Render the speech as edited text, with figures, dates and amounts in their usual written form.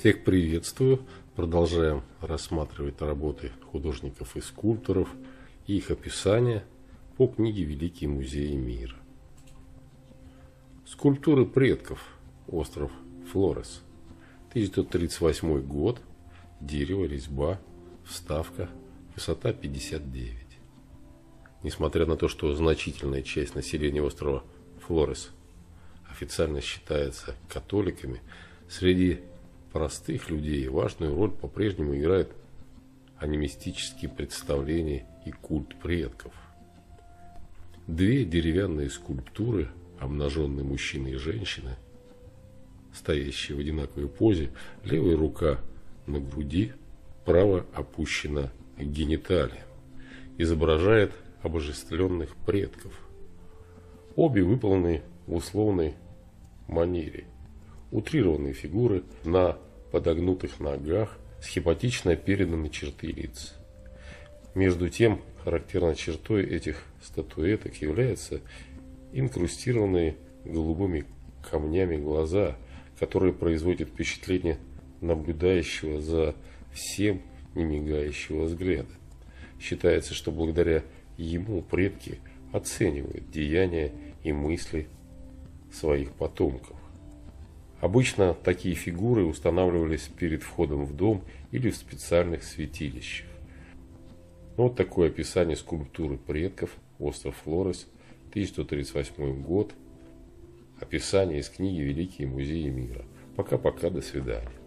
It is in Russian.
Всех приветствую. Продолжаем рассматривать работы художников и скульпторов и их описания по книге «Великие музеи мира». Скульптуры предков. Остров Флорес. 1938 год. Дерево, резьба, вставка. Высота 59. Несмотря на то, что значительная часть населения острова Флорес официально считается католиками, среди простых людей важную роль по-прежнему играют анимистические представления и культ предков. Две деревянные скульптуры, обнаженные мужчина и женщина, стоящие в одинаковой позе, левая рука на груди, правая опущена к гениталиям, изображает обожествленных предков. Обе выполнены в условной манере. Утрированные фигуры на подогнутых ногах, схематично переданы черты лиц. Между тем, характерной чертой этих статуэток являются инкрустированные голубыми камнями глаза, которые производят впечатление наблюдающего за всем немигающего взгляда. Считается, что благодаря ему предки оценивают деяния и мысли своих потомков. Обычно такие фигуры устанавливались перед входом в дом или в специальных святилищах. Вот такое описание скульптуры предков. Остров Флорес, 1938 год. Описание из книги «Великие музеи мира». Пока-пока, до свидания.